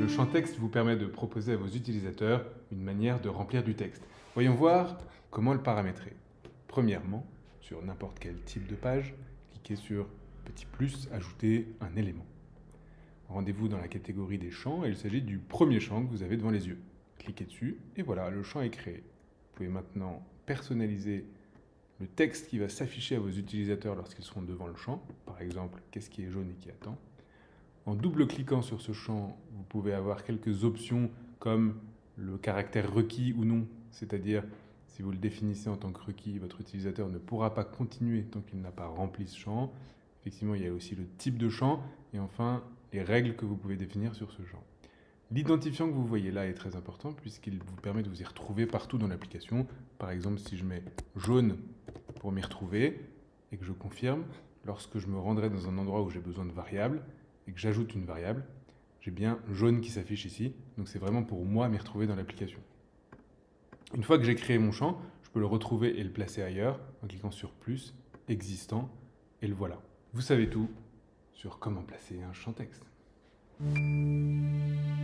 Le champ texte vous permet de proposer à vos utilisateurs une manière de remplir du texte. Voyons voir comment le paramétrer. Premièrement, sur n'importe quel type de page, cliquez sur petit plus, ajouter un élément. Rendez-vous dans la catégorie des champs et il s'agit du premier champ que vous avez devant les yeux. Cliquez dessus et voilà, le champ est créé. Vous pouvez maintenant personnaliser le texte qui va s'afficher à vos utilisateurs lorsqu'ils seront devant le champ. Par exemple, qu'est-ce qui est jaune et qui attend. En double-cliquant sur ce champ, vous pouvez avoir quelques options comme le caractère requis ou non. C'est-à-dire, si vous le définissez en tant que requis, votre utilisateur ne pourra pas continuer tant qu'il n'a pas rempli ce champ. Effectivement, il y a aussi le type de champ et enfin, les règles que vous pouvez définir sur ce champ. L'identifiant que vous voyez là est très important puisqu'il vous permet de vous y retrouver partout dans l'application. Par exemple, si je mets jaune pour m'y retrouver et que je confirme, lorsque je me rendrai dans un endroit où j'ai besoin de variables et que j'ajoute une variable, j'ai bien jaune qui s'affiche ici. Donc c'est vraiment pour moi m'y retrouver dans l'application. Une fois que j'ai créé mon champ, je peux le retrouver et le placer ailleurs en cliquant sur plus, existant, et le voilà. Vous savez tout sur comment placer un champ texte.